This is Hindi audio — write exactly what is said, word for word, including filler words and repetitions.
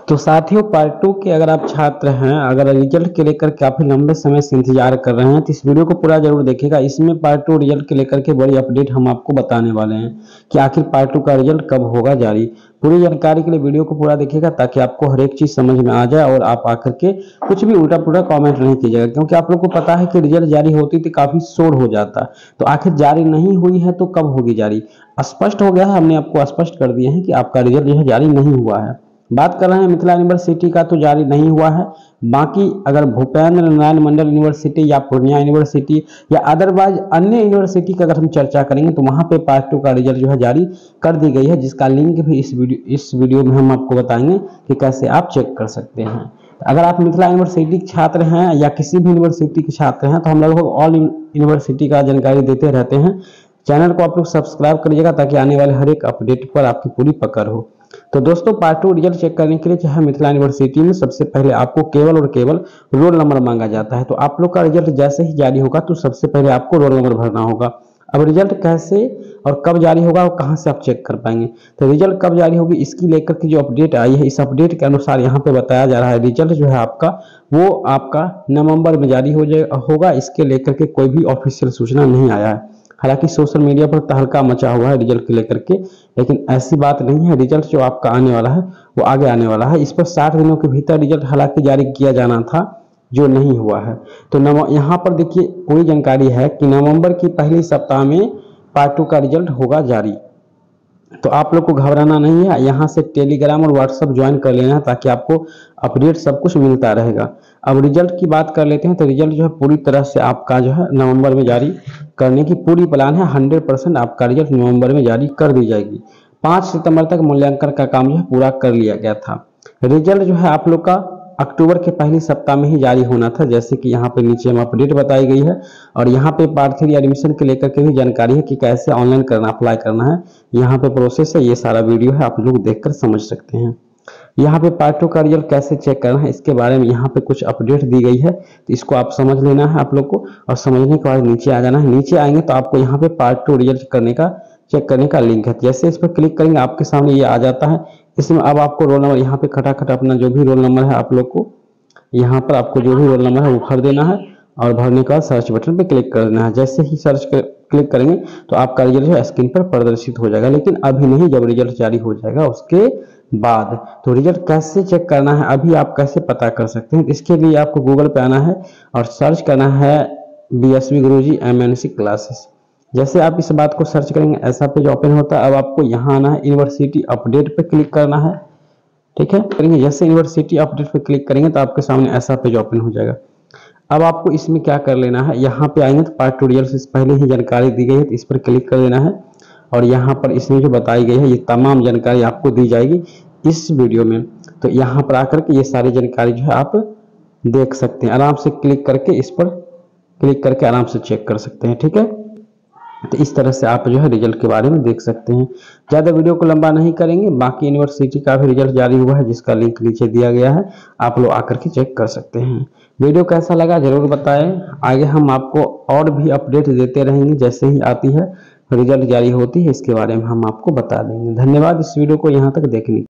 तो साथियों, पार्ट टू के अगर आप छात्र हैं, अगर रिजल्ट के लेकर काफी लंबे समय से इंतजार कर रहे हैं, तो इस वीडियो को पूरा जरूर देखिएगा। इसमें पार्ट टू रिजल्ट के लेकर के बड़ी अपडेट हम आपको बताने वाले हैं कि आखिर पार्ट टू का रिजल्ट कब होगा जारी। पूरी जानकारी के लिए वीडियो को पूरा देखिएगा ताकि आपको हर एक चीज समझ में आ जाए और आप आकर के कुछ भी उल्टा पुल्टा कमेंट नहीं कीजिएगा, क्योंकि आप लोग को पता है कि रिजल्ट जारी होती तो काफी शोर हो जाता। तो आखिर जारी नहीं हुई है तो कब होगी जारी? स्पष्ट हो गया है, हमने आपको स्पष्ट कर दिया है कि आपका रिजल्ट जो है जारी नहीं हुआ है। बात कर रहे हैं मिथिला यूनिवर्सिटी का, तो जारी नहीं हुआ है। बाकी अगर भूपेंद्र नारायण मंडल यूनिवर्सिटी या पूर्णिया यूनिवर्सिटी या अदरवाइज अन्य यूनिवर्सिटी की अगर हम चर्चा करेंगे तो वहां पे पार्ट टू का रिजल्ट जो है जारी कर दी गई है, जिसका लिंक भी इस वीडियो इस वीडियो में हम आपको बताएंगे कि कैसे आप चेक कर सकते हैं। अगर आप मिथिला यूनिवर्सिटी के छात्र हैं या किसी भी यूनिवर्सिटी के छात्र हैं, तो हम लगभग ऑल यूनिवर्सिटी का जानकारी देते रहते हैं। चैनल को आप लोग सब्सक्राइब करिएगा ताकि आने वाले हर एक अपडेट पर आपकी पूरी पकड़ हो। तो दोस्तों, पार्ट टू रिजल्ट चेक करने के लिए चाहे मिथिला यूनिवर्सिटी में सबसे पहले आपको केवल और केवल रोल नंबर मांगा जाता है। तो आप लोग का रिजल्ट जैसे ही जारी होगा तो सबसे पहले आपको रोल नंबर भरना होगा। अब रिजल्ट कैसे और कब जारी होगा और कहां से आप चेक कर पाएंगे? तो रिजल्ट कब जारी होगी इसकी लेकर के जो अपडेट आई है, इस अपडेट के अनुसार यहाँ पे बताया जा रहा है रिजल्ट जो है आपका वो आपका नवंबर में जारी हो जाएगा होगा। इसके लेकर के कोई भी ऑफिशियल सूचना नहीं आया है। हालांकि सोशल मीडिया पर तहलका मचा हुआ है रिजल्ट को लेकर के, लेकिन ऐसी बात नहीं है। रिजल्ट जो आपका आने वाला है वो आगे आने वाला है। इस पर साठ दिनों के भीतर रिजल्ट हालांकि जारी किया जाना था, जो नहीं हुआ है। तो यहाँ पर देखिए पूरी जानकारी है कि नवंबर की पहली सप्ताह में पार्ट टू का रिजल्ट होगा जारी। तो आप लोग को घबराना नहीं है, यहाँ से टेलीग्राम और व्हाट्सएप ज्वाइन कर लेना है ताकि आपको अपडेट सब कुछ मिलता रहेगा। अब रिजल्ट की बात कर लेते हैं। तो रिजल्ट जो है पूरी तरह से आपका जो है नवंबर में जारी करने की पूरी प्लान है। हंड्रेड परसेंट आपका रिजल्ट नवंबर में जारी कर दी जाएगी। पाँच सितंबर तक मूल्यांकन का काम जो है पूरा कर लिया गया था। रिजल्ट जो है आप लोग का अक्टूबर के पहली सप्ताह में ही जारी होना था, जैसे कि यहाँ पे नीचे में अपडेट बताई गई है। और यहाँ पे पार्ट थ्री एडमिशन के लेकर के भी जानकारी है कि कैसे ऑनलाइन करना अप्लाई करना है। यहाँ पे प्रोसेस है, ये सारा वीडियो है, आप लोग देखकर समझ सकते हैं। यहाँ पे पार्ट टू का रिजल्ट कैसे चेक करना है इसके बारे में यहाँ पे कुछ अपडेट दी गई है, तो इसको आप समझ लेना है आप लोग को। और समझने के बाद नीचे आ जाना है। नीचे आएंगे तो आपको यहाँ पे पार्ट टू रिजल्ट करने का चेक करने का लिंक है। जैसे इस पर क्लिक करेंगे आपके सामने ये आ जाता है। इसमें अब आपको रोल नंबर यहाँ पे खटाखट अपना जो भी रोल नंबर है आप लोग को यहाँ पर आपको जो भी रोल नंबर है वो भर देना है। और भरने के बाद सर्च बटन पे क्लिक कर देना है। जैसे ही सर्च कर, क्लिक करेंगे तो आपका रिजल्ट जो है स्क्रीन पर प्रदर्शित हो जाएगा, लेकिन अभी नहीं, जब रिजल्ट जारी हो जाएगा उसके बाद। तो रिजल्ट कैसे चेक करना है, अभी आप कैसे पता कर सकते हैं? इसके लिए आपको गूगल पे आना है और सर्च करना है बीएसवी गुरुजी एमएनसी क्लासेस। जैसे आप इस बात को सर्च करेंगे ऐसा पेज ओपन होता है। अब आपको यहाँ आना है, यूनिवर्सिटी अपडेट पे क्लिक करना है, ठीक है। करेंगे जैसे यूनिवर्सिटी अपडेट पे क्लिक करेंगे तो आपके सामने ऐसा पेज ओपन हो जाएगा। अब आपको इसमें क्या कर लेना है, यहाँ पे आएंगे तो पार्ट टू रिजल्ट से पहले ही जानकारी दी गई है, तो इस पर क्लिक कर देना है। और यहाँ पर इसमें जो बताई गई है ये तमाम जानकारी आपको दी जाएगी इस वीडियो में। तो यहाँ पर आकर के ये सारी जानकारी जो है आप देख सकते हैं। आराम से क्लिक करके इस पर क्लिक करके आराम से चेक कर सकते हैं, ठीक है। तो इस तरह से आप जो है रिजल्ट के बारे में देख सकते हैं। ज़्यादा वीडियो को लंबा नहीं करेंगे। बाकी यूनिवर्सिटी का भी रिजल्ट जारी हुआ है, जिसका लिंक नीचे दिया गया है, आप लोग आकर के चेक कर सकते हैं। वीडियो कैसा लगा जरूर बताएं। आगे हम आपको और भी अपडेट देते रहेंगे, जैसे ही आती है रिजल्ट जारी होती है इसके बारे में हम आपको बता देंगे। धन्यवाद इस वीडियो को यहाँ तक देखने के लिए।